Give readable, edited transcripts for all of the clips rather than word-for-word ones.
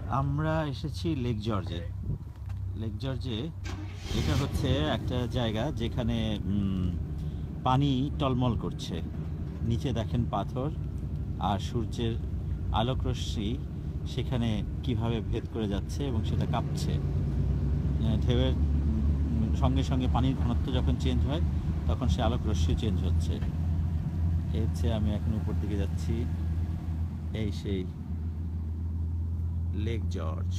আমরা এসেছি lake Jorge. Lake Jorge এটা হচ্ছে একটা জায়গা যেখানে পানি টলমল করছে। নিচে দেখেন পাথর, আর সূর্যের আলোক রশ্মি সেখানে কিভাবে ভেদ করে যাচ্ছে এবং সেটা কাঁপছে। ঢেউয়ের সঙ্গে সঙ্গে পানির ঘনত্ব যখন চেঞ্জ হয় তখন সে আলোক রশ্মি চেঞ্জ হচ্ছে। এই হচ্ছে, আমি এখন উপর দিকে যাচ্ছি। এই সেই লেক জর্জ।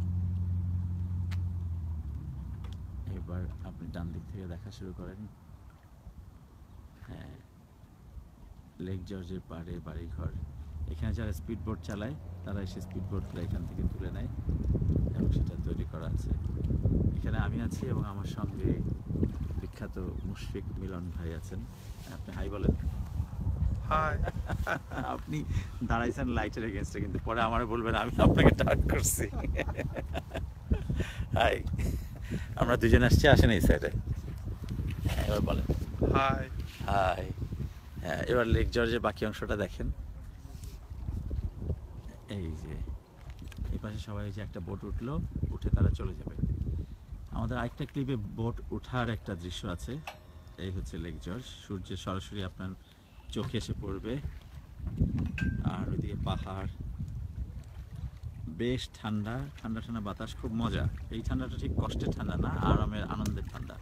এবার আপনি ডান দিক থেকে দেখা শুরু করেন। হ্যাঁ, লেক জর্জের পাড়ে বাড়িঘর। এখানে যারা স্পিড বোট চালায় তারা এসে স্পিড বোটগুলো এখান থেকে তুলে নেয় এবং সেটা তৈরি করা আছে। এখানে আমি আছি এবং আমার সঙ্গে বিখ্যাত মুশফিক মিলন ভাই আছেন। আপনি হাই বলেন। হাই। আপনি দাঁড়াইছেন লাইটের এগেনস্টে, কিন্তু পরে আমার বলবেন আমি আপনাকে টার্ন করছি। হাই, আমরা দুজন আসছি, আসেন এই সাইডে। এবার বলেন হাই। হাই। হ্যাঁ, এবার লেক জর্জের বাকি অংশটা দেখেন। এই যে এই পাশে সবাই যে একটা বোট উঠলো, উঠে তারা চলে যাবে। আমাদের আরেকটা ক্লিপে বোট ওঠার একটা দৃশ্য আছে। এই হচ্ছে লেক জর্জ। সূর্যের সরাসরি আপনার চোখে এসে পড়বে, আর ওইদিকে পাহাড়, বেশ ঠান্ডা ঠান্ডা ঠান্ডা বাতাস, খুব মজা। এই ঠান্ডাটা ঠিক কষ্টের ঠান্ডা না, আরামের আনন্দের ঠান্ডা।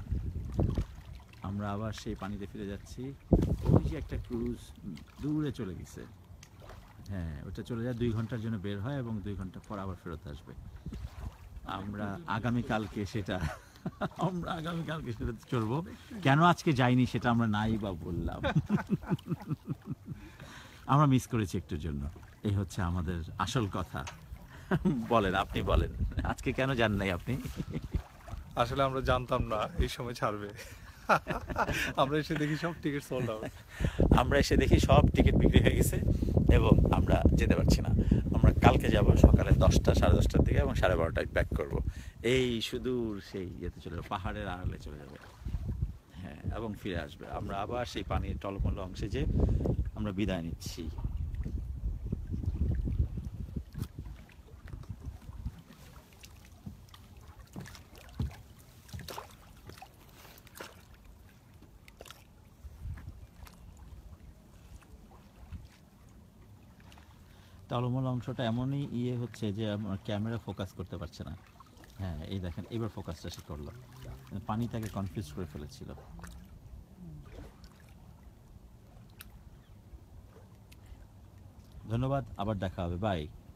আমরা আবার সেই পানিতে ফিরে যাচ্ছি। ওই যে একটা ক্রুজ দূরে চলে গেছে। হ্যাঁ, ওটা চলে যায়, 2 ঘন্টার জন্য বের হয় এবং 2 ঘন্টা পর আবার ফেরত আসবে। আমরা আগামীকালকে সেটা চলবো। কেন আজকে যাইনি সেটা আমরা নাই বা বললাম। আমরা মিস করেছি একটুর জন্য, এই হচ্ছে আমাদের আসল কথা। বলেন, আপনি বলেন, আজকে কেন যান নাই আপনি? আসলে আমরা জানতাম না এই সময় ছাড়বে। আমরা এসে দেখি সব টিকিট সোল্ড আউট। আমরা এসে দেখি সব টিকিট বিক্রি হয়ে গেছে এবং আমরা যেতে পারছি না। আমরা কালকে যাব সকালে 10টা, 10:30টার দিকে এবং 12:30টায় ব্যাক করব। এই সুদূর সেই ইয়েতে চলে যাবে, পাহাড়ের আড়ালে চলে যাবে। হ্যাঁ, এবং ফিরে আসবে। আমরা আবার সেই পানির টলমল অংশে যে আমরা বিদায় নিচ্ছি। টলমল অংশটা এমনই হচ্ছে যে আমার ক্যামেরা ফোকাস করতে পারছে না। হ্যাঁ, এই দেখেন এবার ফোকাসটা সে করলো। পানি তাকে কনফিউজ করে ফেলেছিল। ধন্যবাদ, আবার দেখা হবে, বাই।